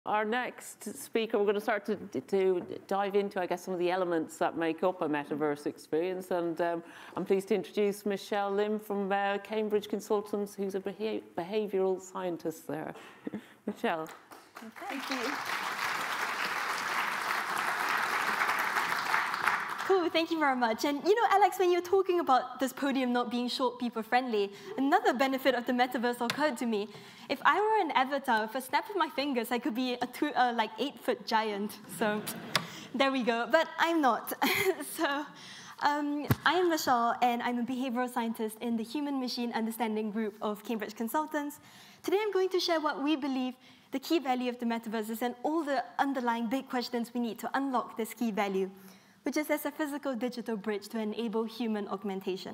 Our next speaker, we're going to start to dive into, I guess, some of the elements that make up a metaverse experience. And I'm pleased to introduce Michelle Lim from Cambridge Consultants, who's a behavioural scientist there. Michelle. Thank you. Cool, thank you very much. And you know, Alex, when you're talking about this podium not being short people friendly, another benefit of the metaverse occurred to me. If I were an avatar, with a snap of my fingers, I could be a like 8-foot giant. So there we go. But I'm not. So I'm Michelle, and I'm a behavioral scientist in the Human-Machine Understanding group of Cambridge Consultants. Today I'm going to share what we believe the key value of the metaverse is and all the underlying big questions we need to unlock this key value, which is as a physical-digital bridge to enable human augmentation.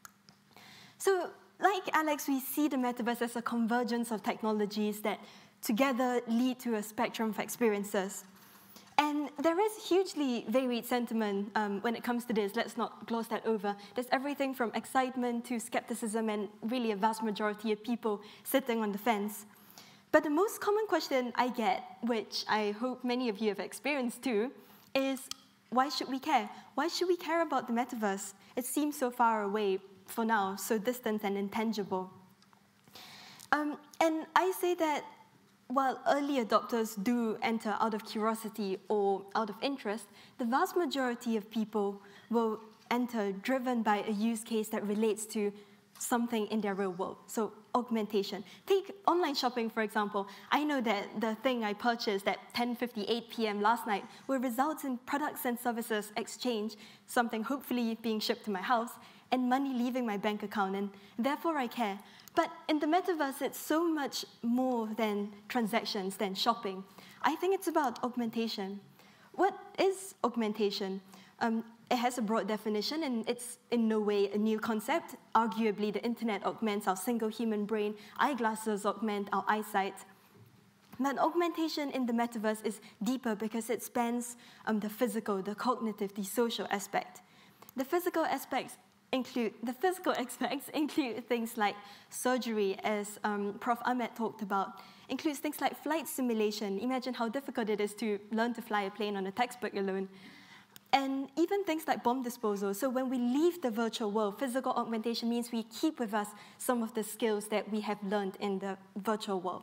So, like Alex, we see the metaverse as a convergence of technologies that together lead to a spectrum of experiences. And there is hugely varied sentiment when it comes to this. Let's not gloss that over. There's everything from excitement to skepticism and really a vast majority of people sitting on the fence. But the most common question I get, which I hope many of you have experienced too, is, why should we care? Why should we care about the metaverse? It seems so far away for now, so distant and intangible. And I say that while early adopters do enter out of curiosity or out of interest, the vast majority of people will enter driven by a use case that relates to something in their real world. So augmentation. Take online shopping, for example. I know that the thing I purchased at 10:58 p.m. last night will result in products and services exchange, something hopefully being shipped to my house, and money leaving my bank account, and therefore I care. But in the metaverse, it's so much more than transactions, than shopping. I think it's about augmentation. What is augmentation? It has a broad definition, and it's in no way a new concept. Arguably, the internet augments our single human brain. Eyeglasses augment our eyesight. But augmentation in the metaverse is deeper because it spans the physical, the cognitive, the social aspect. The physical aspects include things like surgery, as Prof. Ahmed talked about. Includes things like flight simulation. Imagine how difficult it is to learn to fly a plane on a textbook alone. And even things like bomb disposal. So when we leave the virtual world, physical augmentation means we keep with us some of the skills that we have learned in the virtual world.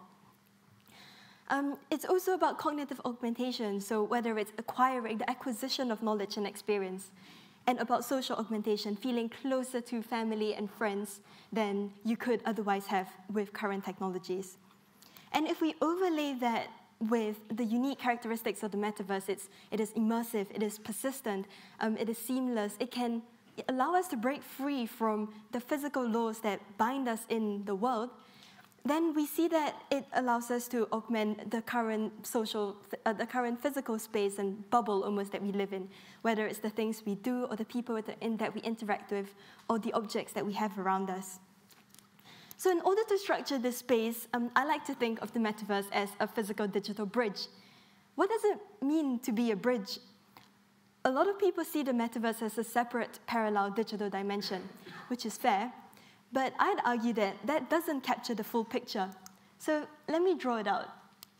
It's also about cognitive augmentation, so whether it's acquiring the acquisition of knowledge and experience, and about social augmentation, feeling closer to family and friends than you could otherwise have with current technologies. And if we overlay that with the unique characteristics of the metaverse, it is immersive, it is persistent, it is seamless, it can allow us to break free from the physical laws that bind us in the world, then we see that it allows us to augment the current physical space and bubble almost that we live in, whether it's the things we do or the people that we interact with or the objects that we have around us. So in order to structure this space, I like to think of the metaverse as a physical-digital bridge. What does it mean to be a bridge? A lot of people see the metaverse as a separate, parallel digital dimension, which is fair, but I'd argue that that doesn't capture the full picture. So let me draw it out.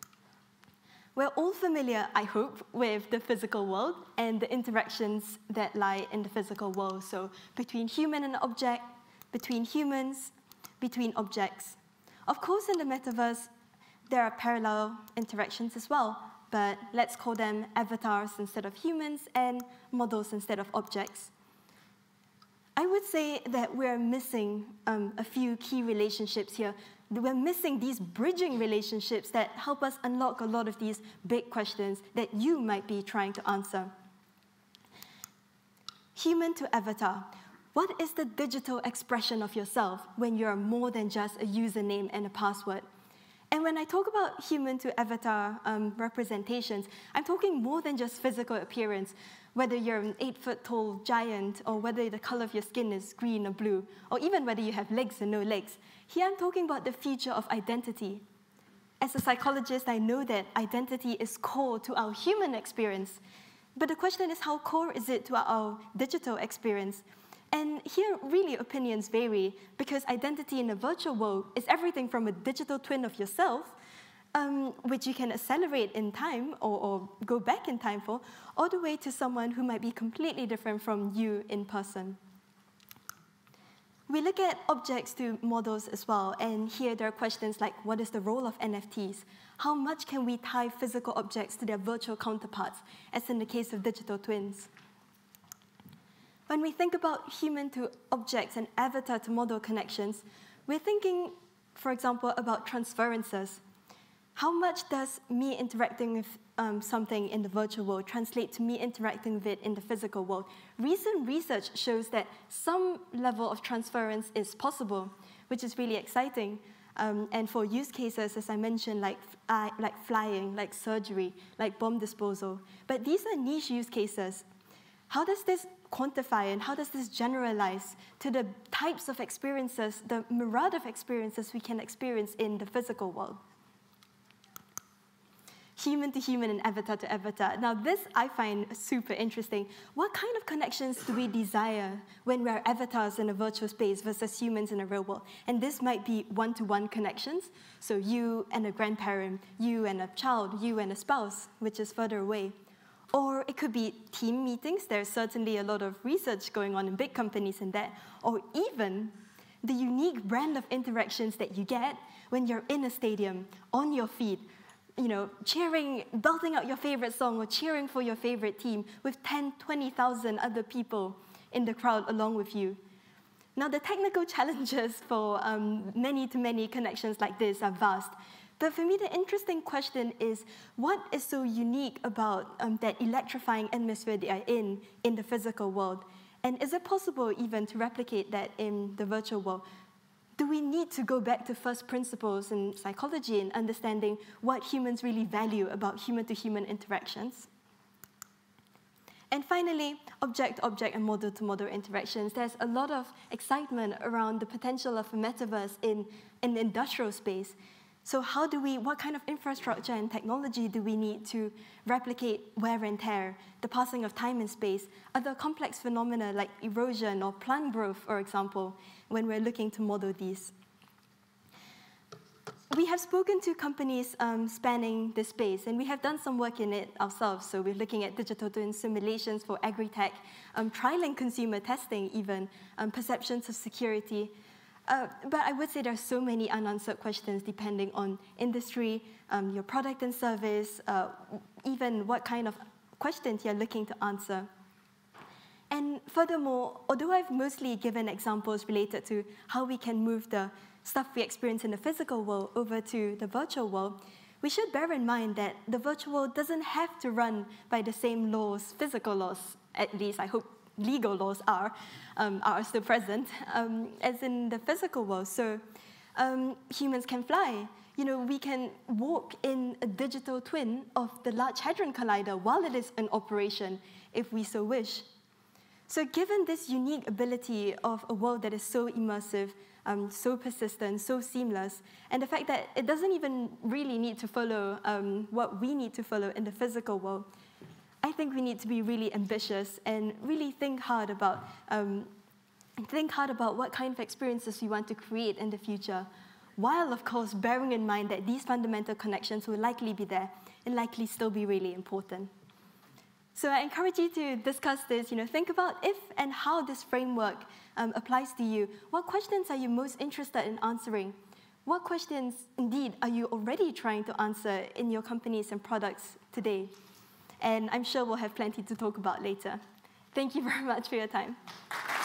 We're all familiar, I hope, with the physical world and the interactions that lie in the physical world. So between human and object, between humans, between objects. Of course, in the metaverse, there are parallel interactions as well, but let's call them avatars instead of humans and models instead of objects. I would say that we're missing a few key relationships here. We're missing these bridging relationships that help us unlock a lot of these big questions that you might be trying to answer. Human to avatar. What is the digital expression of yourself when you're more than just a username and a password? And when I talk about human to avatar representations, I'm talking more than just physical appearance, whether you're an 8-foot-tall giant, or whether the color of your skin is green or blue, or even whether you have legs or no legs. Here I'm talking about the feature of identity. As a psychologist, I know that identity is core to our human experience. But the question is, how core is it to our digital experience? And here, really, opinions vary, because identity in the virtual world is everything from a digital twin of yourself which you can accelerate in time or go back in time for, all the way to someone who might be completely different from you in person. We look at objects to models as well, and here there are questions like, what is the role of NFTs? How much can we tie physical objects to their virtual counterparts, as in the case of digital twins? When we think about human to objects and avatar to model connections, we're thinking, for example, about transferences. How much does me interacting with something in the virtual world translate to me interacting with it in the physical world? Recent research shows that some level of transference is possible, which is really exciting. And for use cases, as I mentioned, like flying, like surgery, like bomb disposal. But these are niche use cases. How does this quantify and how does this generalize to the types of experiences, the myriad of experiences we can experience in the physical world? Human to human and avatar to avatar. Now this I find super interesting. What kind of connections do we desire when we're avatars in a virtual space versus humans in a real world? And this might be one-to-one connections. So you and a grandparent, you and a child, you and a spouse, which is further away. Or it could be team meetings. There's certainly a lot of research going on in big companies in that. Or even the unique brand of interactions that you get when you're in a stadium, on your feet, cheering, belting out your favorite song or cheering for your favorite team with 10, 20,000 other people in the crowd along with you. Now, the technical challenges for many-to-many connections like this are vast. But for me, the interesting question is, what is so unique about that electrifying atmosphere they are in the physical world? And is it possible even to replicate that in the virtual world? Do we need to go back to first principles in psychology and understanding what humans really value about human-to-human interactions? And finally, object-to-object and model-to-model interactions. There's a lot of excitement around the potential of a metaverse in an industrial space. So what kind of infrastructure and technology do we need to replicate wear and tear, the passing of time and space, other complex phenomena like erosion or plant growth, for example, when we're looking to model these? We have spoken to companies spanning this space, and we have done some work in it ourselves. So we're looking at digital twin simulations for agri-tech, trialing consumer testing even, perceptions of security. But I would say there are so many unanswered questions depending on industry, your product and service, even what kind of questions you're looking to answer. And furthermore, although I've mostly given examples related to how we can move the stuff we experience in the physical world over to the virtual world, we should bear in mind that the virtual world doesn't have to run by the same laws, physical laws, at least I hope legal laws are still present, as in the physical world. So humans can fly. We can walk in a digital twin of the Large Hadron Collider while it is in operation, if we so wish. So given this unique ability of a world that is so immersive, so persistent, so seamless, and the fact that it doesn't even really need to follow what we need to follow in the physical world, I think we need to be really ambitious and really think hard about what kind of experiences we want to create in the future, while, of course, bearing in mind that these fundamental connections will likely be there and likely still be really important. So I encourage you to discuss this, think about if and how this framework applies to you. What questions are you most interested in answering? What questions, indeed, are you already trying to answer in your companies and products today? And I'm sure we'll have plenty to talk about later. Thank you very much for your time.